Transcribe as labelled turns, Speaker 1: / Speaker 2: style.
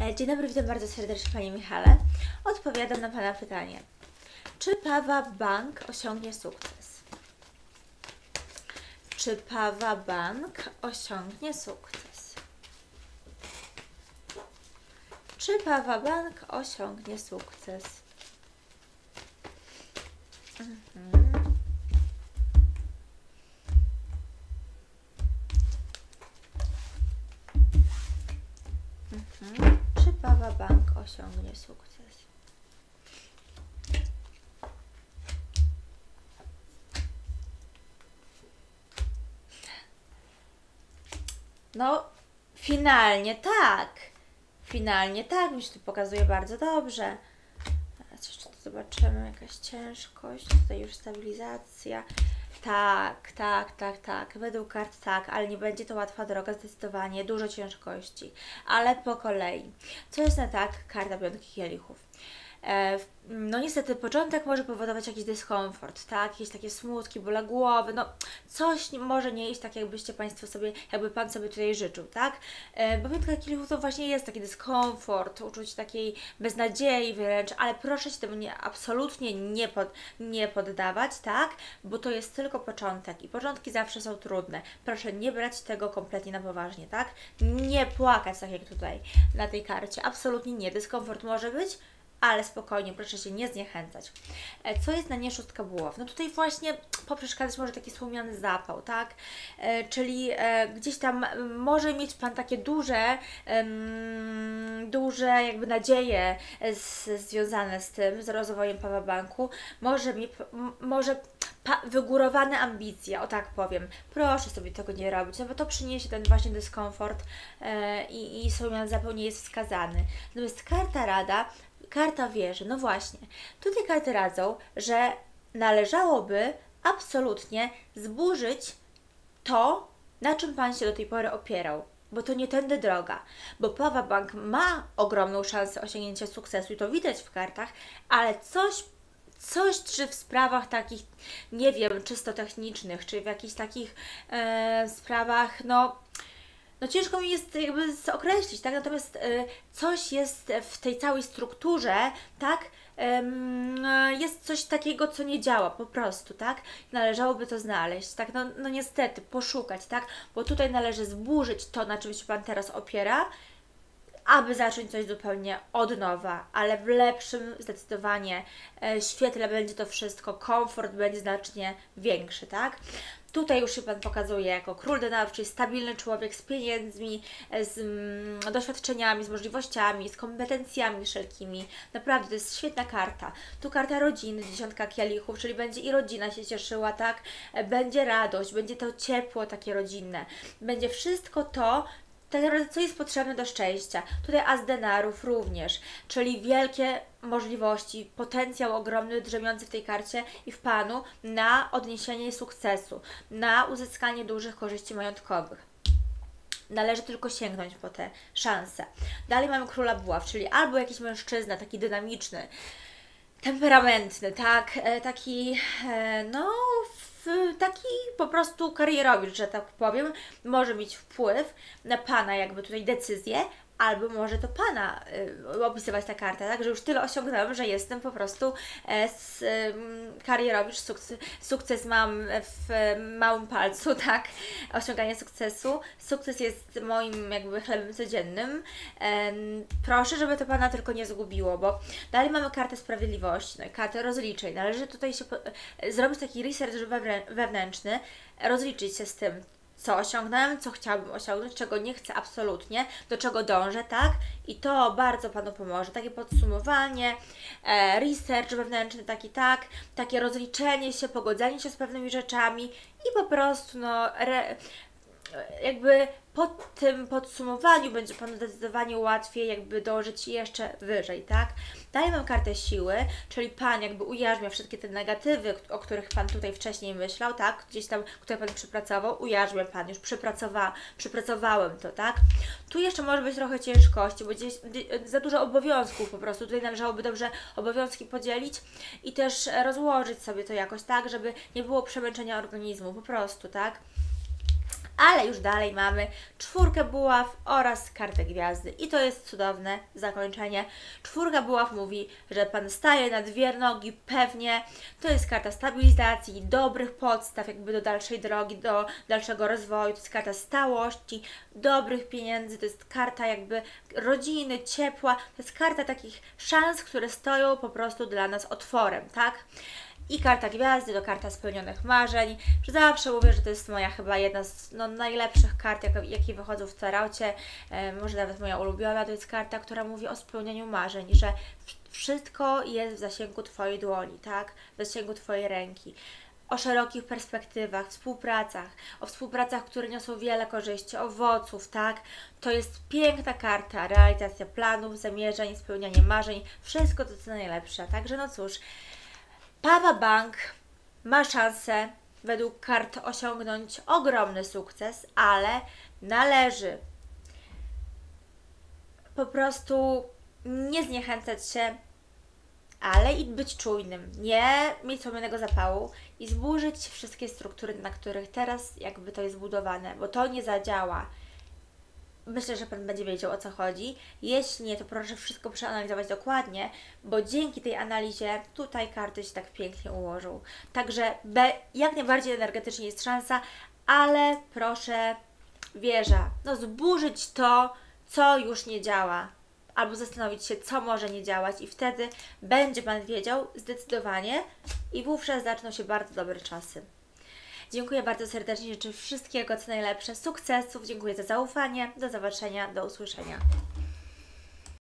Speaker 1: Dzień dobry, witam bardzo serdecznie Panie Michale. Odpowiadam na Pana pytanie. Czy Pawa Bank osiągnie sukces? Czy Pawa Bank osiągnie sukces? Czy Pawa Bank osiągnie sukces? Czy Pawa Bank osiągnie sukces? No, finalnie tak. Finalnie tak, mi się tu pokazuje bardzo dobrze. Teraz jeszcze tu zobaczymy, jakaś ciężkość, tutaj już stabilizacja. Tak. Według kart tak, ale nie będzie to łatwa droga, zdecydowanie. Dużo ciężkości, ale po kolei. Co jest na tak? Karta piątki kielichów. No niestety początek może powodować jakiś dyskomfort, tak? Jakieś takie smutki, bóle głowy, no coś może nie iść tak, jakbyście Państwo sobie, jakby Pan sobie tutaj życzył, tak? Bo piątka kielichów to właśnie jest taki dyskomfort, uczuć takiej beznadziei wręcz, ale proszę się temu absolutnie nie poddawać, tak? Bo to jest tylko początek i początki zawsze są trudne. Proszę nie brać tego kompletnie na poważnie, tak? Nie płakać tak jak tutaj na tej karcie, absolutnie nie. Dyskomfort może być, ale spokojnie, proszę się nie zniechęcać. Co jest na nie szóstka buław? No tutaj właśnie poprzeszkadzać może taki słomiany zapał, tak? Czyli gdzieś tam może mieć Pan takie duże jakby nadzieje związane z tym, z rozwojem Pawa Banku. Może wygórowane ambicje, o tak powiem. Proszę sobie tego nie robić, no bo to przyniesie ten właśnie dyskomfort i słomiany zapał nie jest wskazany. Natomiast karta rada, karta wieży, no właśnie. Tutaj karty radzą, że należałoby absolutnie zburzyć to, na czym Pan się do tej pory opierał, bo to nie tędy droga, bo Pawa Bank ma ogromną szansę osiągnięcia sukcesu i to widać w kartach, ale coś czy w sprawach takich, nie wiem, czysto technicznych, czy w jakichś takich sprawach, no ciężko mi jest jakby określić, tak? Natomiast coś jest w tej całej strukturze, tak? Jest coś takiego, co nie działa po prostu, tak? Należałoby to znaleźć, tak? No niestety, poszukać, tak? Bo tutaj należy zburzyć to, na czym się Pan teraz opiera, aby zacząć coś zupełnie od nowa, ale w lepszym zdecydowanie świetle będzie to wszystko, komfort będzie znacznie większy, tak? Tutaj już się Pan pokazuje jako król denarów, czyli stabilny człowiek z pieniędzmi, z doświadczeniami, z możliwościami, z kompetencjami wszelkimi. Naprawdę, to jest świetna karta. Tu karta rodziny, dziesiątka kielichów, czyli będzie i rodzina się cieszyła, tak? Będzie radość, będzie to ciepło takie rodzinne. Będzie wszystko to, tak naprawdę, co jest potrzebne do szczęścia. Tutaj as denarów również, czyli wielkie możliwości, potencjał ogromny drzemiący w tej karcie i w Panu na odniesienie sukcesu, na uzyskanie dużych korzyści majątkowych. Należy tylko sięgnąć po te szanse. Dalej mamy króla buław, czyli albo jakiś mężczyzna, taki dynamiczny, temperamentny, tak, taki, taki po prostu karierowicz, że tak powiem, może mieć wpływ na Pana jakby tutaj decyzję, albo może to Pana opisywać ta karta, tak, że już tyle osiągnąłem, że jestem po prostu karierowicz, sukces mam w małym palcu, tak, osiąganie sukcesu. Sukces jest moim jakby chlebem codziennym. Proszę, żeby to Pana tylko nie zgubiło, bo dalej mamy kartę sprawiedliwości, no i kartę rozliczeń. Należy tutaj się zrobić taki research wewnętrzny, rozliczyć się z tym, co osiągnąłem, co chciałabym osiągnąć, czego nie chcę absolutnie, do czego dążę, tak? I to bardzo Panu pomoże. Takie podsumowanie, research wewnętrzny, takie rozliczenie się, pogodzenie się z pewnymi rzeczami i po prostu, jakby po tym podsumowaniu będzie Panu zdecydowanie łatwiej jakby dążyć jeszcze wyżej, tak? Dalej mam kartę siły, czyli Pan jakby ujarzmia wszystkie te negatywy, o których Pan tutaj wcześniej myślał, tak? Gdzieś tam, które Pan przypracował, ujarzmia Pan, już przypracowałem to, tak? Tu jeszcze może być trochę ciężkości, bo gdzieś za dużo obowiązków po prostu, tutaj należałoby dobrze obowiązki podzielić i też rozłożyć sobie to jakoś, tak? Żeby nie było przemęczenia organizmu, po prostu, tak? Ale już dalej mamy 4 buław oraz kartę gwiazdy. I to jest cudowne zakończenie. 4 buław mówi, że Pan staje na 2 nogi pewnie. To jest karta stabilizacji, dobrych podstaw jakby do dalszej drogi, do dalszego rozwoju. To jest karta stałości, dobrych pieniędzy. To jest karta jakby rodziny, ciepła. To jest karta takich szans, które stoją po prostu dla nas otworem, tak? I karta gwiazdy to karta spełnionych marzeń, że zawsze mówię, że to jest moja chyba jedna z najlepszych kart, jakie wychodzą w tarocie, może nawet moja ulubiona, to jest karta, która mówi o spełnianiu marzeń, że wszystko jest w zasięgu Twojej dłoni, tak? W zasięgu Twojej ręki. O szerokich perspektywach, współpracach, o współpracach, które niosą wiele korzyści, owoców, tak? To jest piękna karta, realizacja planów, zamierzeń, spełnianie marzeń, wszystko to co najlepsze, także no cóż, Pawa Bank ma szansę według kart osiągnąć ogromny sukces, ale należy po prostu nie zniechęcać się, ale i być czujnym, nie mieć słomionego zapału i zburzyć wszystkie struktury, na których teraz jakby to jest budowane, bo to nie zadziała. Myślę, że Pan będzie wiedział, o co chodzi. Jeśli nie, to proszę wszystko przeanalizować dokładnie, bo dzięki tej analizie tutaj karty się tak pięknie ułożą. Także jak najbardziej energetycznie jest szansa, ale proszę, wieża, no zburzyć to, co już nie działa, albo zastanowić się, co może nie działać i wtedy będzie Pan wiedział zdecydowanie i wówczas zaczną się bardzo dobre czasy. Dziękuję bardzo serdecznie, życzę wszystkiego co najlepsze, sukcesów, dziękuję za zaufanie, do zobaczenia, do usłyszenia.